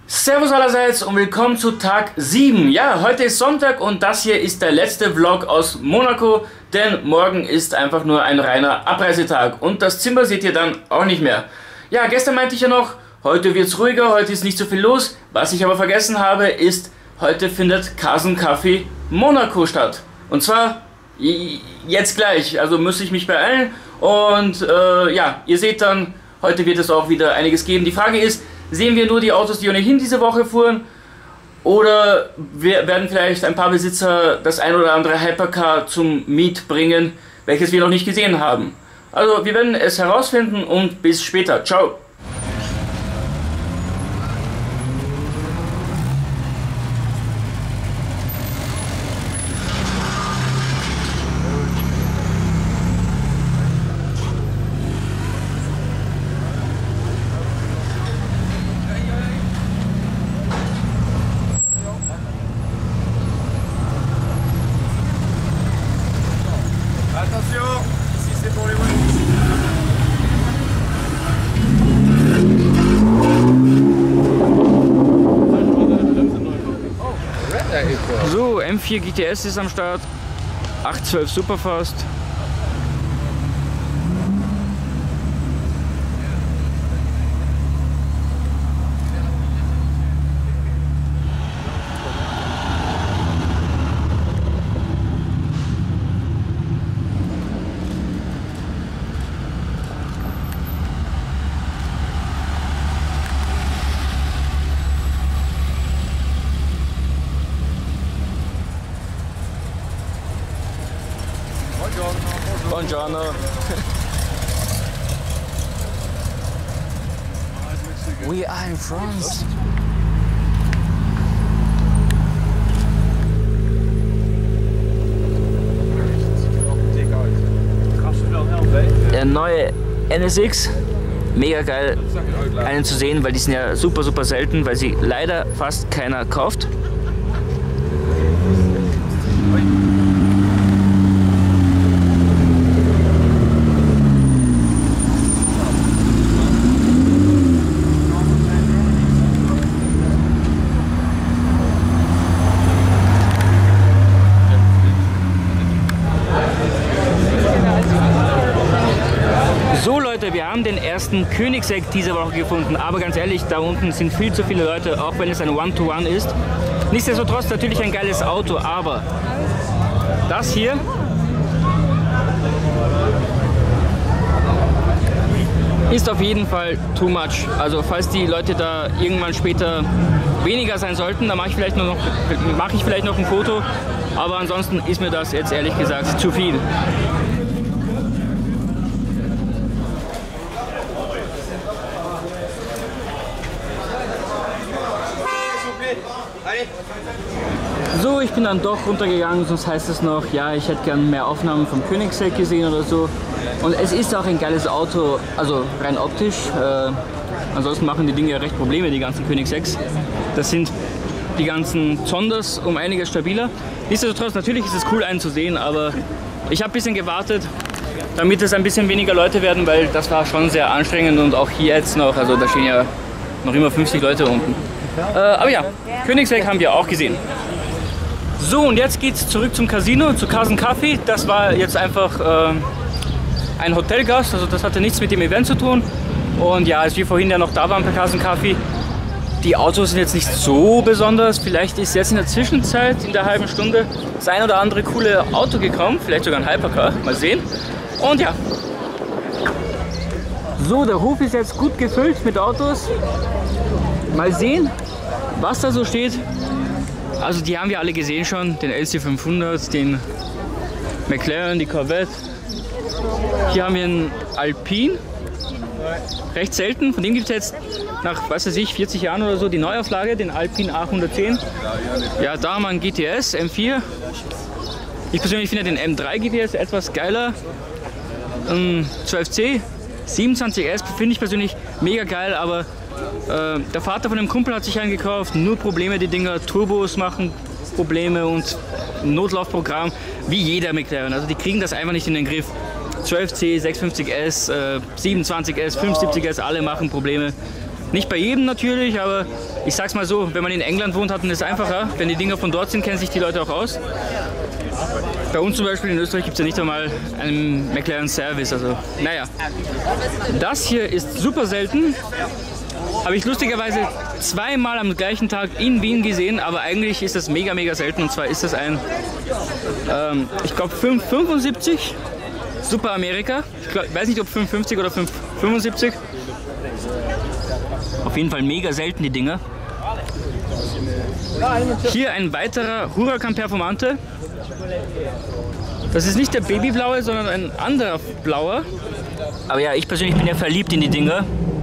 Servus allerseits und willkommen zu Tag 7. Ja, heute ist Sonntag und das hier ist der letzte Vlog aus Monaco, denn morgen ist einfach nur ein reiner Abreisetag und das Zimmer seht ihr dann auch nicht mehr. Ja, gestern meinte ich ja noch, heute wird es ruhiger, heute ist nicht so viel los. Was ich aber vergessen habe, ist, heute findet Kasen Café Monaco statt. Und zwar jetzt gleich, also muss ich mich beeilen und ja, ihr seht dann, heute wird es auch wieder einiges geben. Die Frage ist, sehen wir nur die Autos, die ohnehin diese Woche fuhren, oder werden vielleicht ein paar Besitzer das ein oder andere Hypercar zum Miet bringen, welches wir noch nicht gesehen haben. Also wir werden es herausfinden und bis später. Ciao! So, M4 GTS ist am Start, 812 Superfast. Buongiorno. We are in France. Der neue NSX, mega geil, einen zu sehen, weil die sind ja super selten, weil sie leider fast keiner kauft. So Leute, wir haben den ersten Koenigsegg diese Woche gefunden, aber ganz ehrlich, da unten sind viel zu viele Leute, auch wenn es ein One-to-One ist. Nichtsdestotrotz natürlich ein geiles Auto, aber das hier ist auf jeden Fall too much. Also falls die Leute da irgendwann später weniger sein sollten, dann mache ich vielleicht noch ein Foto, aber ansonsten ist mir das jetzt ehrlich gesagt zu viel. So, ich bin dann doch runtergegangen, sonst heißt es noch, ja, ich hätte gern mehr Aufnahmen vom Koenigsegg gesehen oder so. Und es ist auch ein geiles Auto, also rein optisch. Ansonsten machen die Dinge ja recht Probleme, die ganzen Koenigseggs. Das sind die ganzen Zonders um einiges stabiler. Nichtsdestotrotz, natürlich ist es cool, einen zu sehen, aber ich habe ein bisschen gewartet, damit es ein bisschen weniger Leute werden, weil das war schon sehr anstrengend und auch hier jetzt noch, also da stehen ja noch immer 50 Leute unten. Aber ja, Koenigsegg haben wir auch gesehen. So, und jetzt geht's zurück zum Casino, zu Kasen Café. Das war jetzt einfach ein Hotelgast, also das hatte nichts mit dem Event zu tun. Und ja, als wir vorhin ja noch da waren bei Kasen Café, die Autos sind jetzt nicht so besonders. Vielleicht ist jetzt in der Zwischenzeit, in der halben Stunde, das ein oder andere coole Auto gekommen, vielleicht sogar ein Hypercar, mal sehen. Und ja. So, der Hof ist jetzt gut gefüllt mit Autos. Mal sehen, was da so steht. Also die haben wir alle gesehen schon, den LC500, den McLaren, die Corvette. Hier haben wir einen Alpine, recht selten, von dem gibt es jetzt nach, was weiß ich, 40 Jahren oder so die Neuauflage, den Alpine A110. Ja, da haben wir einen GTS M4. Ich persönlich finde den M3 GTS etwas geiler. 12C, 27S finde ich persönlich mega geil, aber der Vater von dem Kumpel hat sich einen gekauft, nur Probleme, die Dinger, Turbos machen Probleme und Notlaufprogramm, wie jeder McLaren, also die kriegen das einfach nicht in den Griff. 12C, 650S, 27S, 570S, alle machen Probleme. Nicht bei jedem natürlich, aber ich sag's mal so, wenn man in England wohnt, hat man es einfacher. Wenn die Dinger von dort sind, kennen sich die Leute auch aus. Bei uns zum Beispiel in Österreich gibt es ja nicht einmal einen McLaren Service, also naja. Das hier ist super selten. Habe ich lustigerweise zweimal am gleichen Tag in Wien gesehen, aber eigentlich ist das mega, mega selten. Und zwar ist das ein, ich glaube 575 Super America. Ich weiß nicht, ob 550 oder 575. Auf jeden Fall mega selten die Dinger. Hier ein weiterer Huracan Performante. Das ist nicht der Babyblaue, sondern ein anderer blauer. Aber ja, ich persönlich bin ja verliebt in die Dinger.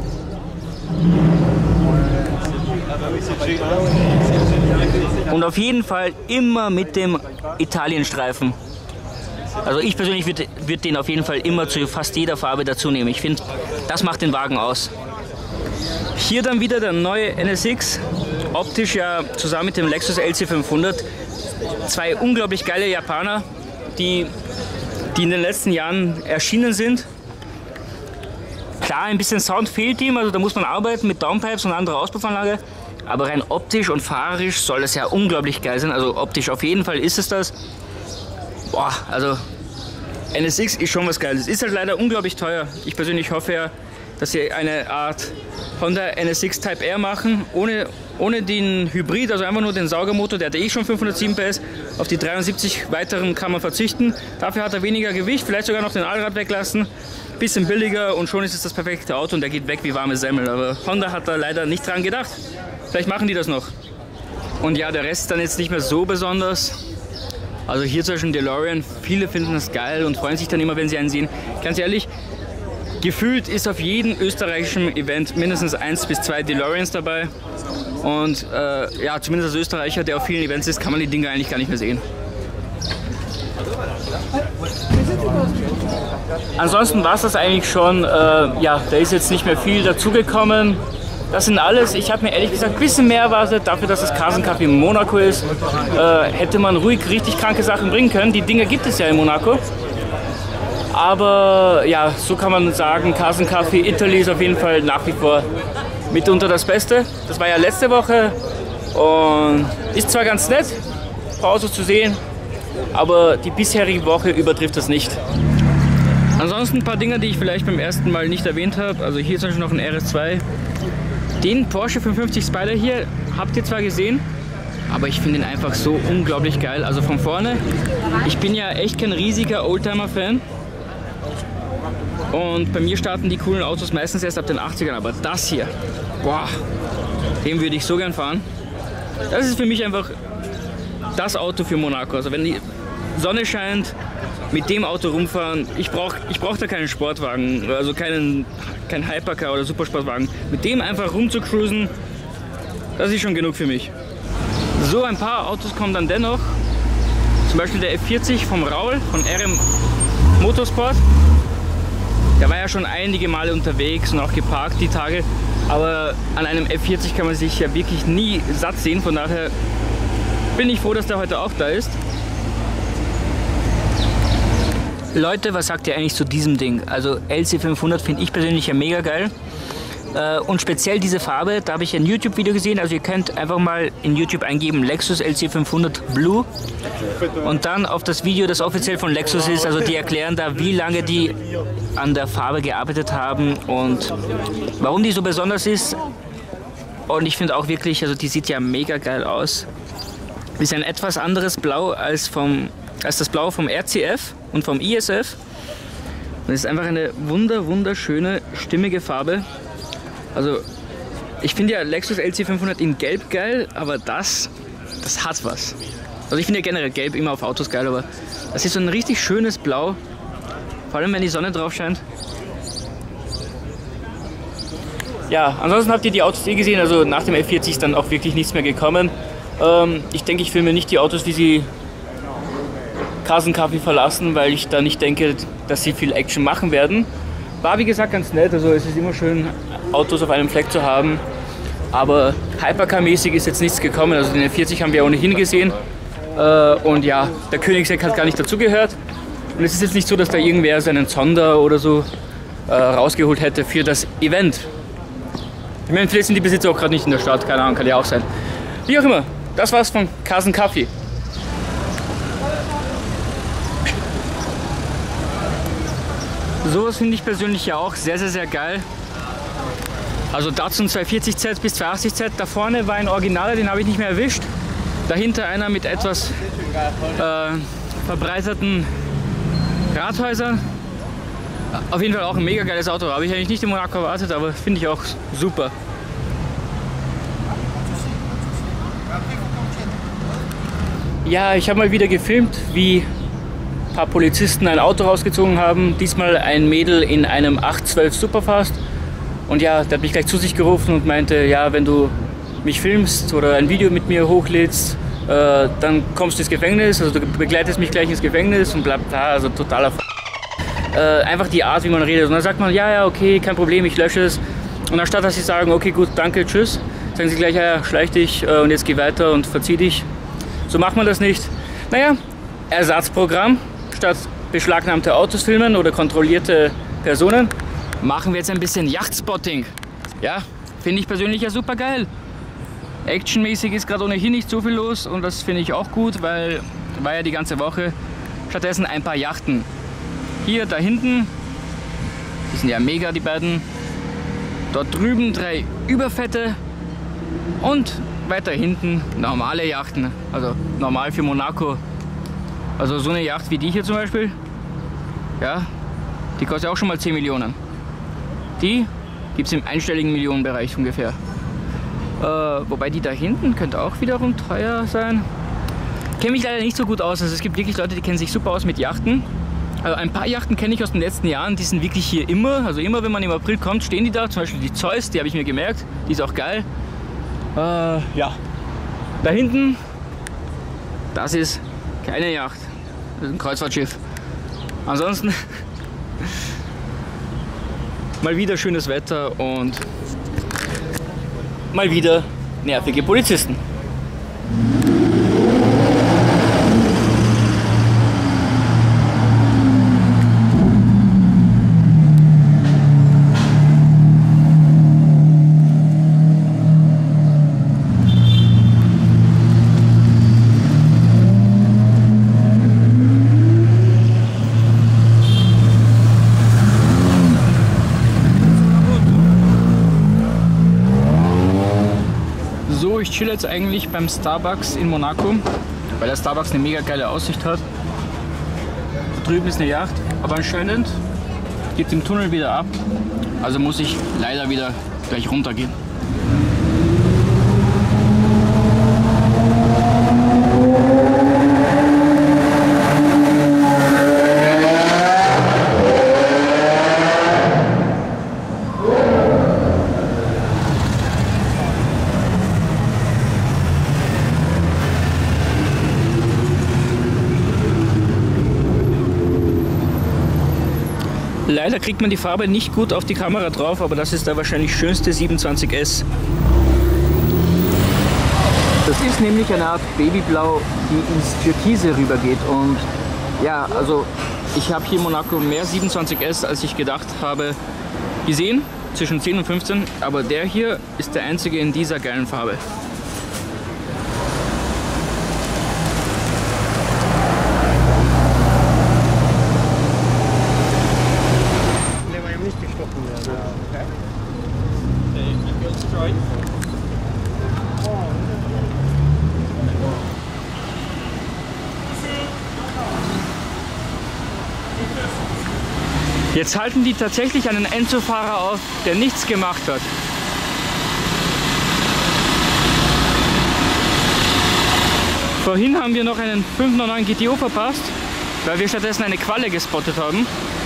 Und auf jeden Fall immer mit dem Italienstreifen. Also ich persönlich würde den auf jeden Fall immer zu fast jeder Farbe dazu nehmen. Ich finde, das macht den Wagen aus. Hier dann wieder der neue NSX. Optisch ja zusammen mit dem Lexus LC500. Zwei unglaublich geile Japaner, die in den letzten Jahren erschienen sind. Klar, ein bisschen Sound fehlt ihm, also da muss man arbeiten mit Downpipes und anderer Auspuffanlage. Aber rein optisch und fahrerisch soll das ja unglaublich geil sein. Also optisch auf jeden Fall ist es das. Boah, also NSX ist schon was Geiles. Ist halt leider unglaublich teuer. Ich persönlich hoffe ja, dass sie eine Art Honda NSX Type R machen, ohne den Hybrid, also einfach nur den Saugermotor, der hat eh schon 507 PS, auf die 73 weiteren kann man verzichten. Dafür hat er weniger Gewicht, vielleicht sogar noch den Allrad weglassen, bisschen billiger und schon ist es das perfekte Auto und der geht weg wie warme Semmel. Aber Honda hat da leider nicht dran gedacht. Vielleicht machen die das noch. Und ja, der Rest ist dann jetzt nicht mehr so besonders. Also hier zum Beispiel DeLorean, viele finden das geil und freuen sich dann immer, wenn sie einen sehen. Ganz ehrlich, gefühlt ist auf jedem österreichischen Event mindestens 1 bis 2 DeLoreans dabei. Und ja, zumindest als Österreicher, der auf vielen Events ist, kann man die Dinge eigentlich gar nicht mehr sehen. Ansonsten war es das eigentlich schon. Ja, da ist jetzt nicht mehr viel dazugekommen. Das sind alles. Ich habe mir ehrlich gesagt ein bisschen mehr erwartet, dafür, dass das Cars & Café in Monaco ist. Hätte man ruhig richtig kranke Sachen bringen können. Die Dinger gibt es ja in Monaco. Aber ja, so kann man sagen, Cars & Café Italy ist auf jeden Fall nach wie vor mitunter das Beste. Das war ja letzte Woche und ist zwar ganz nett, ein paar Autos zu sehen, aber die bisherige Woche übertrifft das nicht. Ansonsten ein paar Dinge, die ich vielleicht beim ersten Mal nicht erwähnt habe. Also hier ist zum Beispiel noch ein RS2. Den Porsche 550 Spider hier habt ihr zwar gesehen, aber ich finde ihn einfach so unglaublich geil. Also von vorne, ich bin ja echt kein riesiger Oldtimer-Fan. Und bei mir starten die coolen Autos meistens erst ab den 80ern, aber das hier, boah, den würde ich so gern fahren. Das ist für mich einfach das Auto für Monaco. Also wenn die Sonne scheint, mit dem Auto rumfahren, ich brauch da keinen Sportwagen, also kein Hypercar oder Supersportwagen. Mit dem einfach rumzucruisen, das ist schon genug für mich. So, ein paar Autos kommen dann dennoch. Zum Beispiel der F40 vom Raul, von RM Motorsport. Der war ja schon einige Male unterwegs und auch geparkt die Tage, aber an einem F40 kann man sich ja wirklich nie satt sehen, von daher bin ich froh, dass der heute auch da ist. Leute, was sagt ihr eigentlich zu diesem Ding? Also LC500 finde ich persönlich ja mega geil. Und speziell diese Farbe, da habe ich ein YouTube-Video gesehen, also ihr könnt einfach mal in YouTube eingeben Lexus LC500 Blue und dann auf das Video, das offiziell von Lexus ist, also die erklären da, wie lange die an der Farbe gearbeitet haben und warum die so besonders ist. Und ich finde auch wirklich, also die sieht ja mega geil aus. Ist ein etwas anderes Blau als das Blau vom RCF und vom ISF. Und es ist einfach eine wunderschöne, stimmige Farbe. Also ich finde ja Lexus LC500 in Gelb geil, aber das hat was. Also ich finde ja generell Gelb immer auf Autos geil, aber das ist so ein richtig schönes Blau. Vor allem wenn die Sonne drauf scheint. Ja, ansonsten habt ihr die Autos gesehen, also nach dem F40 ist dann auch wirklich nichts mehr gekommen. Ich denke, ich filme nicht die Autos, wie sie Cars & Café verlassen, weil ich da nicht denke, dass sie viel Action machen werden. War wie gesagt ganz nett, also es ist immer schön, Autos auf einem Fleck zu haben. Aber Hypercar-mäßig ist jetzt nichts gekommen, also den F40 haben wir ohnehin gesehen. Und ja, der Koenigsegg hat gar nicht dazugehört. Und es ist jetzt nicht so, dass da irgendwer seinen Zonder oder so rausgeholt hätte für das Event. Ich meine, vielleicht sind die Besitzer auch gerade nicht in der Stadt, keine Ahnung, kann ja auch sein. Wie auch immer, das war's von Kasen Kaffee. Sowas finde ich persönlich ja auch sehr, sehr, sehr geil. Also Datsun 240Z bis 280Z, da vorne war ein Originaler, den habe ich nicht mehr erwischt. Dahinter einer mit etwas verbreiterten Radhäusern. Auf jeden Fall auch ein mega geiles Auto, habe ich eigentlich nicht in Monaco erwartet, aber finde ich auch super. Ja, ich habe mal wieder gefilmt, wie ein paar Polizisten ein Auto rausgezogen haben. Diesmal ein Mädel in einem 812 Superfast. Und ja, der hat mich gleich zu sich gerufen und meinte, ja, wenn du mich filmst oder ein Video mit mir hochlädst, dann kommst du ins Gefängnis, also du begleitest mich gleich ins Gefängnis und bla bla, also totaler einfach die Art, wie man redet. Und dann sagt man, ja, okay, kein Problem, ich lösche es. Und anstatt dass sie sagen, okay, gut, danke, tschüss, sagen sie gleich, ja, schleich dich und jetzt geh weiter und verzieh dich. So macht man das nicht. Naja, Ersatzprogramm, statt beschlagnahmte Autos filmen oder kontrollierte Personen, machen wir jetzt ein bisschen Yachtspotting. Ja, finde ich persönlich ja super geil. Actionmäßig ist gerade ohnehin nicht so viel los und das finde ich auch gut, weil war ja die ganze Woche. Stattdessen ein paar Yachten. Hier, da hinten, die sind ja mega, die beiden. Dort drüben 3 überfette und weiter hinten normale Yachten, also normal für Monaco. Also so eine Yacht wie die hier zum Beispiel, ja, die kostet auch schon mal 10 Millionen. Die gibt es im einstelligen Millionenbereich ungefähr. Wobei die da hinten könnte auch wiederum teuer sein. Kenne mich leider nicht so gut aus, also es gibt wirklich Leute, die kennen sich super aus mit Yachten. Also ein paar Yachten kenne ich aus den letzten Jahren, die sind wirklich hier immer, also immer wenn man im April kommt, stehen die da. Zum Beispiel die Zeus, die habe ich mir gemerkt, die ist auch geil. Ja, da hinten, das ist keine Yacht, das ist ein Kreuzfahrtschiff. Ansonsten mal wieder schönes Wetter und mal wieder nervige Polizisten. Ich chill jetzt eigentlich beim Starbucks in Monaco, weil der Starbucks eine mega geile Aussicht hat. Da drüben ist eine Yacht, aber anscheinend geht es im Tunnel wieder ab, also muss ich leider wieder gleich runtergehen. Leider kriegt man die Farbe nicht gut auf die Kamera drauf, aber das ist der wahrscheinlich schönste 27S. Das ist nämlich eine Art Babyblau, die ins Türkise rübergeht. Und ja, also ich habe hier in Monaco mehr 27S, als ich gedacht habe, gesehen, zwischen 10 und 15. Aber der hier ist der einzige in dieser geilen Farbe. Jetzt halten die tatsächlich einen Enzo-Fahrer auf, der nichts gemacht hat. Vorhin haben wir noch einen 509 GTO verpasst, weil wir stattdessen eine Qualle gespottet haben.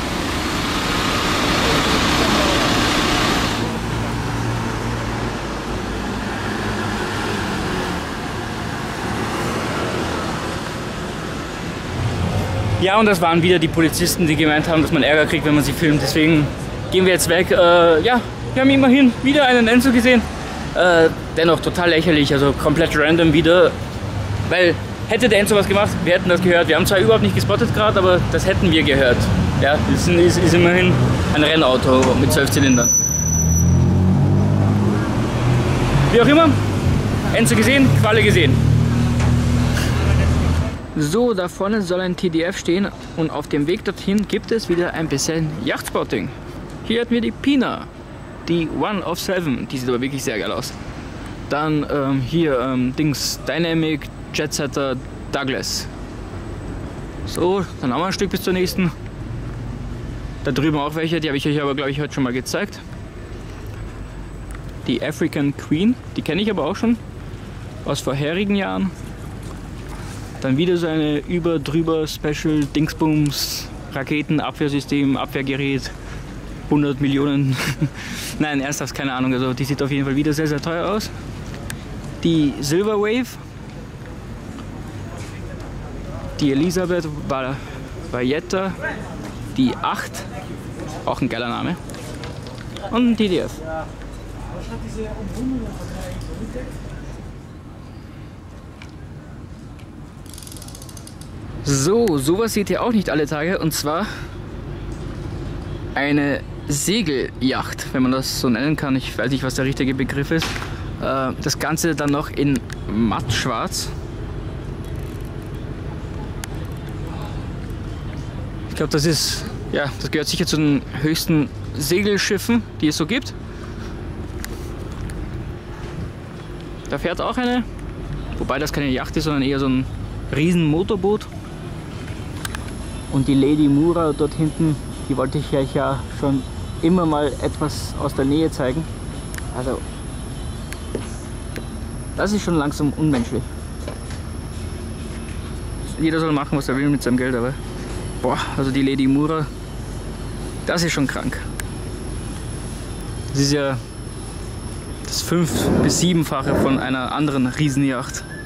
Ja, und das waren wieder die Polizisten, die gemeint haben, dass man Ärger kriegt, wenn man sie filmt. Deswegen gehen wir jetzt weg. Ja, wir haben immerhin wieder einen Enzo gesehen. Dennoch total lächerlich, also komplett random wieder. Weil hätte der Enzo was gemacht, wir hätten das gehört. Wir haben zwar überhaupt nicht gespottet gerade, aber das hätten wir gehört. Ja, das ist immerhin ein Rennauto mit 12 Zylindern. Wie auch immer, Enzo gesehen, Qualle gesehen. So, da vorne soll ein TDF stehen und auf dem Weg dorthin gibt es wieder ein bisschen Yachtspotting. Hier hatten wir die Pina, die One of Seven, die sieht aber wirklich sehr geil aus. Dann hier Dings Dynamic Jetsetter Douglas. So, dann haben wir ein Stück bis zur nächsten. Da drüben auch welche, die habe ich euch aber glaube ich heute schon mal gezeigt. Die African Queen, die kenne ich aber auch schon aus vorherigen Jahren. Dann wieder so eine über-drüber Special Dingsbums Raketenabwehrsystem, Abwehrgerät, 100 Millionen. Nein, ernsthaft, keine Ahnung, also die sieht auf jeden Fall wieder sehr, sehr teuer aus. Die Silver Wave, die Elisabeth Valletta, die 8, auch ein geiler Name, und ein TDF. So, sowas seht ihr auch nicht alle Tage, und zwar eine Segelyacht, wenn man das so nennen kann. Ich weiß nicht, was der richtige Begriff ist. Das Ganze dann noch in mattschwarz. Ich glaube, das ist, ja, das gehört sicher zu den höchsten Segelschiffen, die es so gibt. Da fährt auch eine, wobei das keine Yacht ist, sondern eher so ein riesen Motorboot. Und die Lady Mura dort hinten, die wollte ich euch ja schon immer mal etwas aus der Nähe zeigen. Also, das ist schon langsam unmenschlich. Jeder soll machen, was er will mit seinem Geld, aber boah, also die Lady Mura, das ist schon krank. Das ist ja das 5- bis 7-fache von einer anderen Riesenjacht.